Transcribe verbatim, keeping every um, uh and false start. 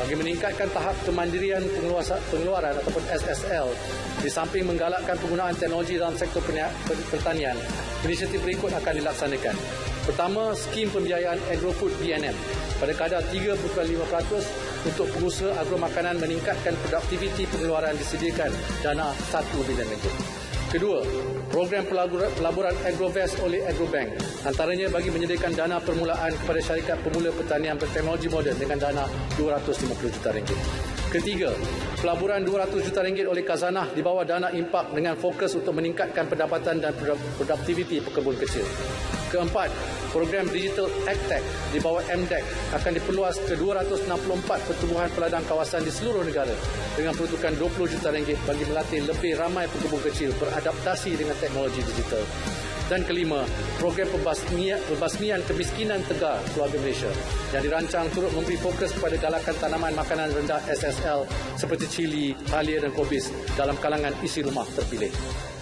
Bagi meningkatkan tahap kemandirian pengeluaran ataupun S S L, di samping menggalakkan penggunaan teknologi dalam sektor pertanian, inisiatif berikut akan dilaksanakan. Pertama, skim pembiayaan agrofood B N M pada kadar tiga perpuluhan lima peratus untuk pengusaha agromakanan meningkatkan produktiviti pengeluaran disediakan dana satu bilion ringgit. Kedua, program pelaburan Agrovest oleh Agrobank, antaranya bagi menyediakan dana permulaan kepada syarikat pemula pertanian berteknologi moden dengan dana dua ratus lima puluh juta ringgit. Ketiga, pelaburan dua ratus juta ringgit oleh Khazanah di bawah dana impak dengan fokus untuk meningkatkan pendapatan dan produktiviti pekebun kecil. Keempat, program Digital AgTech di bawah M D E C akan diperluas ke dua ratus enam puluh empat pertubuhan peladang kawasan di seluruh negara dengan peruntukan dua puluh juta ringgit bagi melatih lebih ramai pekebun kecil beradaptasi dengan teknologi digital. Dan kelima, program pembasmian, pembasmian kemiskinan tegar keluarga Malaysia yang dirancang turut memberi fokus kepada galakan tanaman makanan rendah S S L seperti cili, halia dan kobis dalam kalangan isi rumah terpilih.